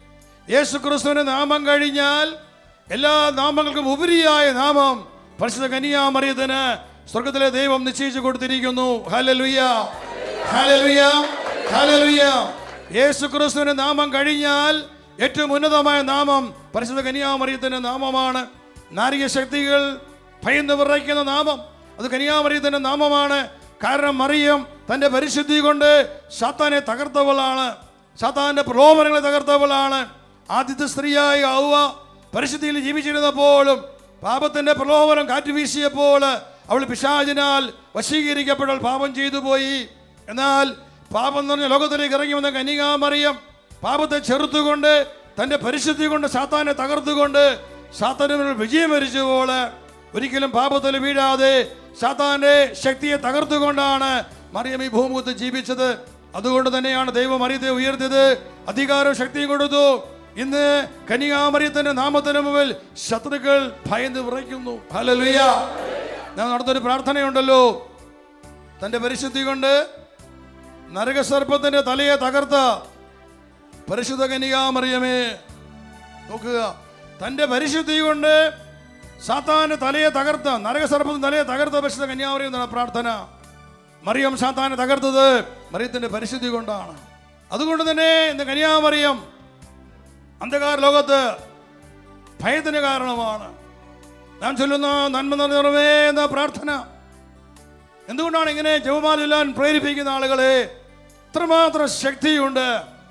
യേശു ക്രിസ്തുവിന്റെ നാമം കഴിഞ്ഞാൽ എല്ലാ നാമങ്ങൾക്കും ഉപരിയായ നാമം പരിശുദ്ധ കന്യകാമറിയത്തിന് സ്വർഗത്തിലെ ദൈവം നിശ്ചയിച്ചു കൊടുത്തിരിക്കുന്നു. Hallelujah, hallelujah, hallelujah. യേശു ക്രിസ്തുവിന്റെ നാമം കഴിഞ്ഞാൽ ഏറ്റവും ഉന്നതമായ നാമം പരിശുദ്ധ കന്യകാമറിയത്തിന്റെ നാമമാണ്. നാരിക ശക്തികൾ ഭയന്ന് വിറയ്ക്കുന്ന നാമം അത് കന്യകാമറിയത്തിന്റെ നാമമാണ്. കാരണം മറിയം തൻ്റെ പരിശുദ്ധി കൊണ്ട് സാത്താനെ തകർത്തവളാണ്, സാത്താന്റെ പ്രലോഭനങ്ങളെ തകർത്തവളാണ്. ആദ്യത്തെ സ്ത്രീയായ ഹവ്വ പരിശുദ്ധിയിൽ ജീവിച്ചിരുന്നപ്പോഴും പാപത്തിന്റെ പ്രലോഭനം കാറ്റുവീശിയപ്പോൾ അവൾ പിശാചിനാൽ വശീകരിക്കപ്പെട്ടവൾ പാപം ചെയ്തു പോയി. എന്നാൽ പാപം എന്ന് പറഞ്ഞ ലോകത്തിലേക്ക് ഇറങ്ങി വന്ന കന്യകാമറിയം പാപത്തെ ചെറുത്തുകൊണ്ട് തൻ്റെ പരിശുദ്ധി കൊണ്ട് സാത്താനെ തകർത്തുകൊണ്ട് സാത്താന് വിജയം വരിച്ചപ്പോൾ ഒരിക്കലും പാപത്തിൽ വീഴാതെ സാത്താന്റെ ശക്തിയെ തകർത്തുകൊണ്ടാണ് മറിയം ഈ ഭൂമുഖത്ത് ജീവിച്ചത്. അതുകൊണ്ട് തന്നെയാണ് ദൈവം മറിയത്തെ ഉയർത്തിയത്, അധികാരവും ശക്തിയും കൊടുത്തു. ഇന്ന് കന്യകാമറിയത്തിന്റെ നാമത്തിന് മുമ്പിൽ ശത്രുക്കൾ ഭയന്ന് വിറയ്ക്കുന്നു. ഹല്ലേലൂയ. ഞാൻ നടത്തൊരു പ്രാർത്ഥനയുണ്ടല്ലോ, തൻ്റെ പരിശുദ്ധി കൊണ്ട് നരകസർപ്പത്തിന്റെ തലയെ തകർത്ത പരിശുദ്ധ കന്യകാമറിയമേ, നോക്കുക, തൻ്റെ പരിശുദ്ധി കൊണ്ട് സാത്താന്റെ തലയെ തകർത്ത, നരകസർപ്പത്തിന്റെ തലയെ തകർത്ത പരിശുദ്ധ കന്യകാമറിയം എന്നാണ് പ്രാർത്ഥന. മറിയം സാത്താനെ തകർത്തത് മറിയത്തിന്റെ പരിശുദ്ധി കൊണ്ടാണ്. അതുകൊണ്ട് തന്നെ ഇന്ന് കന്യകാമറിയം അന്ധകാര ലോകത്ത് ഭയത്തിന് കാരണമാണ്. നാം ചൊല്ലുന്ന നന്മ നിറവേ എന്ന പ്രാർത്ഥന എന്തുകൊണ്ടാണ് ഇങ്ങനെ ജപമാല പ്രേരിപ്പിക്കുന്ന ആളുകളെ? ഇത്രമാത്രം ശക്തിയുണ്ട്.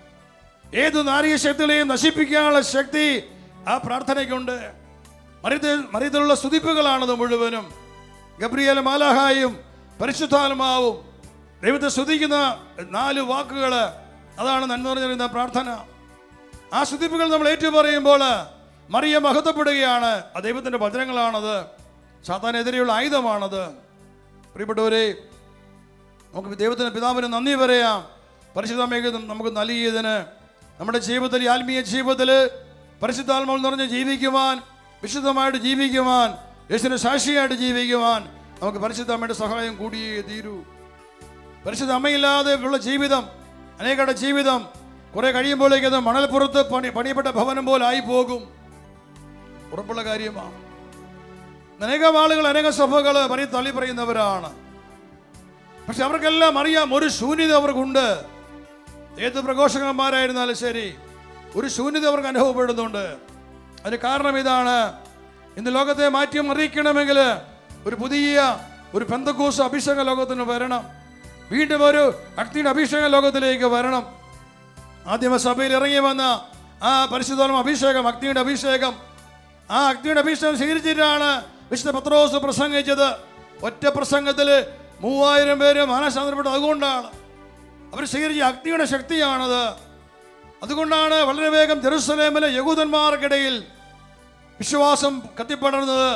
ഏത് നാരിക ശക്തികളെയും നശിപ്പിക്കാനുള്ള ശക്തി ആ പ്രാർത്ഥനയ്ക്കുണ്ട്. മറിയത്തിൽ മറിയത്തിലുള്ള സ്തുതിപ്പുകളാണത് മുഴുവനും. ഗബ്രിയേൽ മാലാഹായും പരിശുദ്ധാത്മാവും ദൈവത്തെ സ്തുതിക്കുന്ന നാല് വാക്കുകൾ, അതാണ് നന്മ നിറഞ്ഞിരുന്ന പ്രാർത്ഥന. ആ സ്തുതിപ്പുകൾ നമ്മൾ ഏറ്റുപറയുമ്പോൾ മറിയ മഹത്വപ്പെടുകയാണ്. ആ ദൈവത്തിൻ്റെ വചനങ്ങളാണത്, സാത്താനെതിരെയുള്ള ആയുധമാണത്. പ്രിയപ്പെട്ടവരെ, നമുക്ക് ദൈവത്തിന് പിതാവിന് നന്ദി പറയാം. പരിശുദ്ധാത്മാവ് നമുക്ക് നൽകിയതിന്. നമ്മുടെ ജീവിതത്തിൽ, ആത്മീയ ജീവിതത്തിൽ പരിശുദ്ധാത്മാവ് നിറഞ്ഞ് ജീവിക്കുവാൻ, വിശുദ്ധമായിട്ട് ജീവിക്കുവാൻ, യേശുവിന് സാക്ഷിയായിട്ട് ജീവിക്കുവാൻ നമുക്ക് പരിശുദ്ധ അമ്മയുടെ സഹായം കൂടിയേ തീരൂ. പരിശുദ്ധ അമ്മയില്ലാതെ ഉള്ള ജീവിതം, അനേകരുടെ ജീവിതം കുറെ കഴിയുമ്പോഴേക്ക് അത് മണൽപ്പുറത്ത് പണി പണിയപ്പെട്ട ഭവനം പോലെ ആയി പോകും. ഉറപ്പുള്ള കാര്യമാണ്. അനേകം ആളുകൾ, അനേക സഭകൾ പറയ തള്ളി പറയുന്നവരാണ്. പക്ഷെ അവർക്കെല്ലാം അറിയാം, ഒരു ശൂന്യത അവർക്കുണ്ട്. ഏത് പ്രഘോഷകന്മാരായിരുന്നാലും ശരി, ഒരു ശൂന്യത അവർക്ക് അനുഭവപ്പെടുന്നുണ്ട്. അതിന് കാരണം ഇതാണ്. ഇന്ന് ലോകത്തെ മാറ്റി മറിയിക്കണമെങ്കിൽ ഒരു പുതിയ ഒരു പെന്തക്കോസ് അഭിഷേക ലോകത്തിന് വരണം. വീണ്ടും ഒരു അഗ്നിയുടെ അഭിഷേക ലോകത്തിലേക്ക് വരണം. ആദ്യമ സഭയിൽ ഇറങ്ങി വന്ന ആ പരിശുദ്ധാത്മ അഭിഷേകം, അഗ്നിയുടെ അഭിഷേകം, ആ അഗ്നിയുടെ അഭിഷേകം സ്വീകരിച്ചിട്ടാണ് വിശുദ്ധ പത്രോസ് പ്രസംഗിച്ചത്. ഒറ്റ പ്രസംഗത്തിൽ മൂവായിരം പേര് മാനസാന്തരപ്പെട്ടത്. അതുകൊണ്ടാണ് അവർ സ്വീകരിച്ച അഗ്നിയുടെ ശക്തിയാണത്. അതുകൊണ്ടാണ് വളരെ വേഗം ജെറുസലേമിലെ യഹൂദന്മാർക്കിടയിൽ വിശ്വാസം കത്തിപ്പടർന്നത്.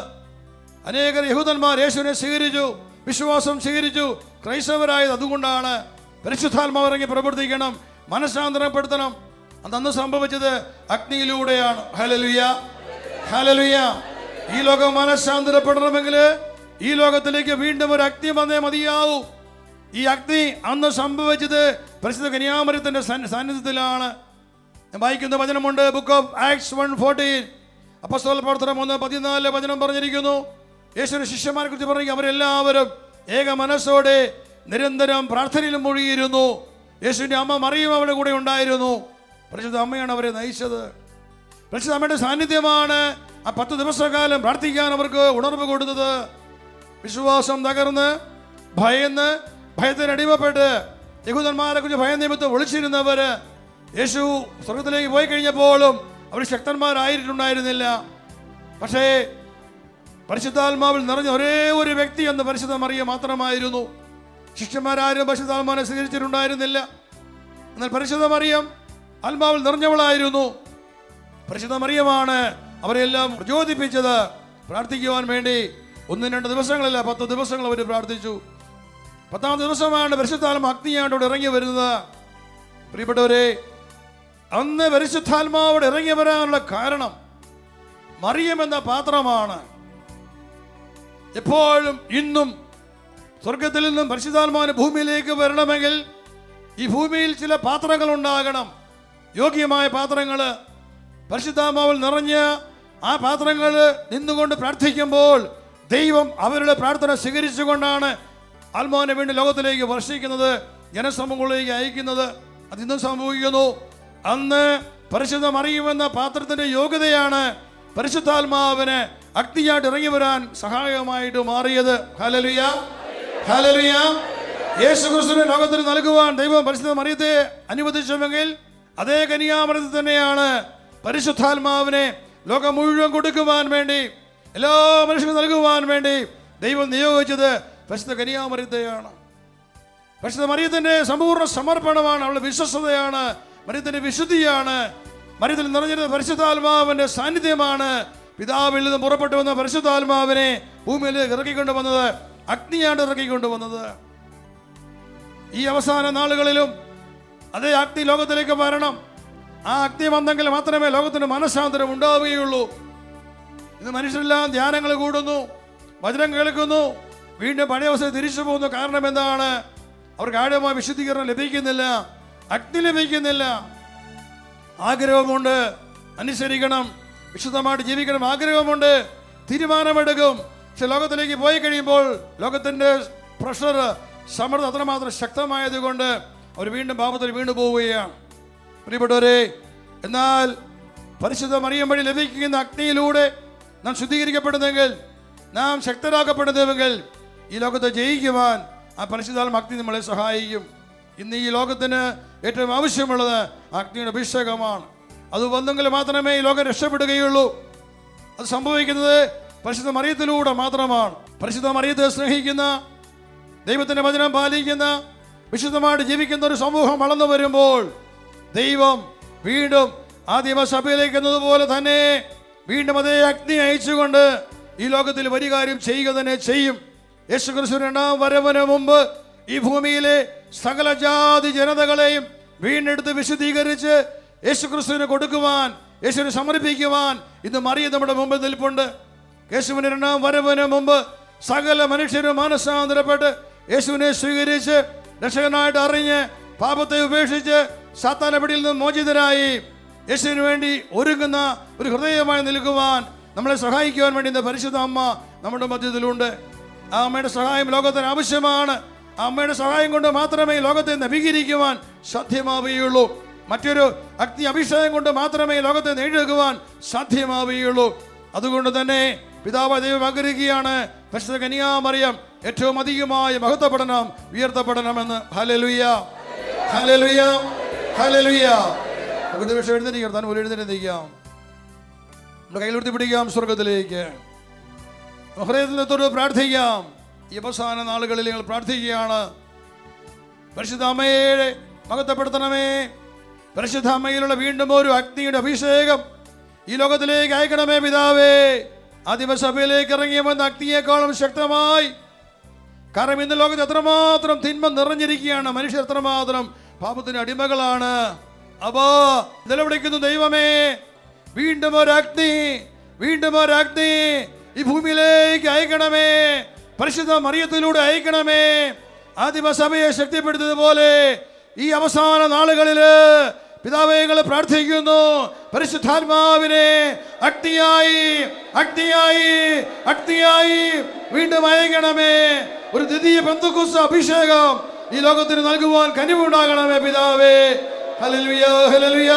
അനേകർ യഹൂദന്മാർ യേശുവിനെ സ്വീകരിച്ചു, വിശ്വാസം സ്വീകരിച്ചു, ക്രൈസ്തവരായത്. അതുകൊണ്ടാണ് പരിശുദ്ധാത്മാവ് ഇറങ്ങി പ്രവർത്തിക്കണം, മനസ്സാന്തരപ്പെടുത്തണം. അതന്ന് സംഭവിച്ചത് അഗ്നിയിലൂടെയാണ്. Hallelujah, hallelujah. ഈ ലോകം മനസ്സാന്തരപ്പെടണമെങ്കിൽ ഈ ലോകത്തിലേക്ക് വീണ്ടും ഒരു അഗ്നി വന്നേ മതിയാവൂ. ഈ അഗ്നി അന്ന് സംഭവിച്ചത് പരിശുദ്ധ കന്യാമറിയത്തിന്റെ സാന്നിധ്യത്തിലാണ്. വായിക്കുന്ന വചനമുണ്ട്, book of Acts one fourteen, അപ്പോസ്തല പ്രവർത്തനം ഒന്ന് പതിനാല് വചനം പറഞ്ഞിരിക്കുന്നു. യേശുവിന്റെ ശിഷ്യന്മാരെ കുറിച്ച് പറയുക, അവരെല്ലാവരും ഏക മനസ്സോടെ നിരന്തരം പ്രാർത്ഥനയിലും മുഴുകിയിരുന്നു. യേശുവിന്റെ അമ്മ മറിയം അവരുടെ കൂടെ ഉണ്ടായിരുന്നു. പരിശുദ്ധ അമ്മയാണ് അവരെ നയിച്ചത്. പരിശുദ്ധ അമ്മയുടെ സാന്നിധ്യമാണ് ആ പത്ത് ദിവസക്കാലം പ്രാർത്ഥിക്കാൻ അവർക്ക് ഉണർവ് കൊടുത്തത്. വിശ്വാസം തകർന്ന്, ഭയന്ന്, ഭയത്തിന് അടിമപ്പെട്ട് യഹൂദന്മാരെ കുറിച്ച് ഭയം നിമിത്തം ഒളിച്ചിരുന്നവര് യേശു സ്വർഗത്തിലേക്ക് പോയി കഴിഞ്ഞപ്പോഴും അവർ ശക്തന്മാരായിട്ടുണ്ടായിരുന്നില്ല. പക്ഷേ പരിശുദ്ധാത്മാവിൽ നിറഞ്ഞ ഒരേ ഒരു വ്യക്തി എന്ന് പരിശുദ്ധ മറിയം മാത്രമായിരുന്നു. ശിഷ്യന്മാരാരും പരിശുദ്ധാത്മാവിനെ സ്വീകരിച്ചിട്ടുണ്ടായിരുന്നില്ല. എന്നാൽ പരിശുദ്ധ മറിയം ആത്മാവിൽ നിറഞ്ഞവളായിരുന്നു. പരിശുദ്ധ മറിയമാണ് അവരെല്ലാം പ്രചോദിപ്പിച്ചത് പ്രാർത്ഥിക്കുവാൻ വേണ്ടി. ഒന്നും രണ്ട് ദിവസങ്ങളല്ല, പത്ത് ദിവസങ്ങൾ അവർ പ്രാർത്ഥിച്ചു. പത്താം ദിവസമാണ് പരിശുദ്ധാത്മാ അഗ്നിയാണ്ടോട് ഇറങ്ങി വരുന്നത്. പ്രിയപ്പെട്ടവരെ, അന്ന് പരിശുദ്ധാത്മാവോട് ഇറങ്ങി വരാനുള്ള കാരണം മറിയം എന്ന പാത്രമാണ്. എപ്പോഴും ഇന്നും സ്വർഗത്തിൽ നിന്നും പരിശുദ്ധാത്മാവിന് ഭൂമിയിലേക്ക് വരണമെങ്കിൽ ഈ ഭൂമിയിൽ ചില പാത്രങ്ങൾ ഉണ്ടാകണം, യോഗ്യമായ പാത്രങ്ങൾ. പരിശുദ്ധാത്മാവിൽ നിറഞ്ഞ ആ പാത്രങ്ങൾ നിന്നുകൊണ്ട് പ്രാർത്ഥിക്കുമ്പോൾ ദൈവം അവരുടെ പ്രാർത്ഥന സ്വീകരിച്ചുകൊണ്ടാണ് ആത്മാവിനെ വേണ്ടി ലോകത്തിലേക്ക് വർഷിക്കുന്നത്, ജനസമൂഹങ്ങളിലേക്ക് അയക്കുന്നത്. അതിന്നും സംഭവിക്കുന്നു. അന്ന് പരിശുദ്ധ മറിയുമെന്ന പാത്രത്തിന്റെ യോഗ്യതയാണ് പരിശുദ്ധാത്മാവിന് അഗ്നിയായിട്ട് ഇറങ്ങി വരാൻ സഹായകമായിട്ട് മാറിയത്. Hallelujah, hallelujah. യേശു ക്രിസ്തുവിനെ ലോകത്തിന് നൽകുവാൻ ദൈവം പരിശുദ്ധ മറിയത്തെ അനുവദിച്ചുവെങ്കിൽ അതേ കന്യാമറിയത്തിൽ തന്നെയാണ് പരിശുദ്ധാത്മാവിനെ ലോകം മുഴുവൻ കൊടുക്കുവാൻ വേണ്ടി, എല്ലാ മനുഷ്യർക്കും നൽകുവാൻ വേണ്ടി ദൈവം നിയോഗിച്ചത് പരിശുദ്ധ കന്യാമറിയത്തെയാണ്. പരിശുദ്ധ മറിയത്തിന്റെ സമ്പൂർണ്ണ സമർപ്പണമാണ്, അവളുടെ വിശ്വസ്തതയാണ്, മറിയത്തിന്റെ വിശുദ്ധിയാണ്, മറിയത്തിൽ നിറഞ്ഞിരുന്ന പരിശുദ്ധാത്മാവിന്റെ സാന്നിധ്യമാണ്. പിതാവിൽ നിന്ന് പുറപ്പെട്ടു വന്ന പരിശുദ്ധാത്മാവിനെ ഭൂമിയിലേക്ക് ഇറക്കിക്കൊണ്ടുവന്നത്, അഗ്നിയാണ് ഇറക്കിക്കൊണ്ടുവന്നത്. ഈ അവസാന നാളുകളിലും അതേ അഗ്നി ലോകത്തിലേക്ക് വരണം. ആ അഗ്നി വന്നെങ്കിൽ മാത്രമേ ലോകത്തിന് മനസ്സാന്തരം ഉണ്ടാവുകയുള്ളൂ. ഇന്ന് മനുഷ്യരെല്ലാം ധ്യാനങ്ങൾ കൂടുന്നു, വചനം കേൾക്കുന്നു, വീണ്ടും പഴയ അവസ്ഥയിൽ തിരിച്ചു പോകുന്നു. കാരണം എന്താണ്? അവർക്ക് ആഴമായ വിശുദ്ധീകരണം ലഭിക്കുന്നില്ല, അഗ്നി ലഭിക്കുന്നില്ല. ആഗ്രഹമുണ്ട്, അനുസരിക്കണം, വിശുദ്ധമായിട്ട് ജീവിക്കണം, ആഗ്രഹമുണ്ട്, തീരുമാനമെടുക്കും. പക്ഷെ ലോകത്തിലേക്ക് പോയി കഴിയുമ്പോൾ ലോകത്തിൻ്റെ പ്രഷർ, സമ്മർദ്ദം അത്രമാത്രം ശക്തമായത് കൊണ്ട് അവർ വീണ്ടും പാപത്തിൽ വീണു പോവുകയാണ്. പ്രിയപ്പെട്ടവരെ, എന്നാൽ പരിശുദ്ധ മറിയം വഴി ലഭിക്കുന്ന അഗ്നിയിലൂടെ നാം ശുദ്ധീകരിക്കപ്പെടുന്നെങ്കിൽ, നാം ശക്തരാക്കപ്പെടുന്നുവെങ്കിൽ ഈ ലോകത്തെ ജയിക്കുവാൻ ആ പരിശുദ്ധാത്മ അഗ്നി നമ്മളെ സഹായിക്കും. ഇന്ന് ഈ ലോകത്തിന് ഏറ്റവും ആവശ്യമുള്ളത് അഗ്നിയുടെ അഭിഷേകമാണ്. അത് വന്നെങ്കിൽ മാത്രമേ ഈ ലോകം രക്ഷപ്പെടുകയുള്ളൂ. അത് സംഭവിക്കുന്നത് പരിശുദ്ധ മറിയത്തിലൂടെ മാത്രമാണ്. പരിശുദ്ധ മറിയത്തെ സ്നേഹിക്കുന്ന, ദൈവത്തിൻ്റെ വചനം പാലിക്കുന്ന, വിശുദ്ധമായിട്ട് ജീവിക്കുന്ന ഒരു സമൂഹം വളർന്നു വരുമ്പോൾ ദൈവം വീണ്ടും ആദിമ സഭയിലേക്ക് എന്നതുപോലെ തന്നെ വീണ്ടും അതേ അഗ്നി അയച്ചുകൊണ്ട് ഈ ലോകത്തിൽ വലിയ കാര്യം ചെയ്യുക തന്നെ ചെയ്യും. യേശുക്രിസ്തു രണ്ടാം വരവിന് മുമ്പ് ഈ ഭൂമിയിലെ സകല ജാതി ജനതകളെയും വീണ്ടെടുത്ത് വിശുദ്ധീകരിച്ച് യേശുക്രിസ്തുവിന് കൊടുക്കുവാൻ, യേശുവിനെ സമർപ്പിക്കുവാൻ ഇന്ന് മറിയ നമ്മുടെ മുമ്പിൽ നിൽപ്പുണ്ട്. യേശുവിന് രണ്ടാം വരവിന് മുമ്പ് സകല മനുഷ്യരും മാനസാന്തരപ്പെട്ട് യേശുവിനെ സ്വീകരിച്ച് രക്ഷകനായിട്ട് അറിഞ്ഞ് പാപത്തെ ഉപേക്ഷിച്ച് സാത്താന്റെ പിടിയിൽ നിന്ന് മോചിതരായി യേശുവിന് വേണ്ടി ഒരുങ്ങുന്ന ഒരു ഹൃദയമായി നിൽക്കുവാൻ നമ്മളെ സഹായിക്കുവാൻ വേണ്ടി ഇന്ന് പരിശുദ്ധ അമ്മ നമ്മുടെ മധ്യത്തിലുണ്ട്. ആ അമ്മയുടെ സഹായം ലോകത്തിന് ആവശ്യമാണ്. ആ അമ്മയുടെ സഹായം കൊണ്ട് മാത്രമേ ലോകത്തെ നവീകരിക്കുവാൻ സാധ്യമാവുകയുള്ളൂ. മറ്റൊരു അഗ്നി അഭിഷേകം കൊണ്ട് മാത്രമേ ലോകത്തെ നേടിയെടുക്കുവാൻ സാധ്യമാവുകയുള്ളൂ. അതുകൊണ്ട് തന്നെ പിതാവ് ദൈവം ആഗ്രഹിക്കുകയാണ് പരിശുദ്ധ കന്യാമറിയം ഏറ്റവും അധികമായി മഹത്വപ്പെടണം, ഉയർത്തപ്പെടണമെന്ന്. Hallelujah, hallelujah, hallelujah. നമുക്ക് നിമിഷം എഴുന്നേൽക്കാം, താൻ ഒരു എഴുന്നേൽക്കാം, നമ്മുടെ കയ്യിലുയർത്തി പിടിക്കാം സ്വർഗത്തിലേക്ക്. ഹൃദയത്തിനോട് പ്രാർത്ഥിക്കാം. ഈ അവസാന നാളുകളിൽ ഞങ്ങൾ പ്രാർത്ഥിക്കുകയാണ്, പരിശുദ്ധ അമ്മയെ മഹത്വപ്പെടുത്തണമേ. പരിശുദ്ധ അമ്മയിലുള്ള വീണ്ടും ഒരു അഗ്നിയുടെ അഭിഷേകം ഈ ലോകത്തിലേക്ക് അയക്കണമേ പിതാവേ. ആദിമസഭയിലേക്ക് ഇറങ്ങിയ വന്ന അഗ്നിയേക്കാളും ശക്തമായി. കാരണം ഇന്ന് ലോകത്ത് എത്രമാത്രം തിന്മ നിറഞ്ഞിരിക്കുകയാണ്, മനുഷ്യർ എത്രമാത്രം പാപത്തിന് അടിമകളാണ്. അപ്പാ നിലവിളിക്കുന്നു ദൈവമേ, വീണ്ടും ഒരു അഗ്നി, വീണ്ടും ഒരു അഗ്നി ഈ ഭൂമിയിലേക്ക് അയക്കണമേ. പരിശുദ്ധ മറിയത്തിലൂടെ അയക്കണമേ. ആദിമസഭയെ ശക്തിപ്പെടുത്തിയതുപോലെ ഈ അവസാന നാളുകളില് പിതാവേ ഞങ്ങൾ പ്രാർത്ഥിക്കുന്നു, പരിശുദ്ധാത്മാവിനെ അഗ്നിയായി അഗ്നിയായി അഗ്നിയായി വീണ്ടും അയക്കണമേ. ഒരു ദ്വിതീയ പെന്തക്കോസ്ത് അഭിഷേകം ഈ ലോകത്തിന് നൽകുവാൻ കനിവുണ്ടാകണമേ പിതാവേ. Hallelujah, hallelujah,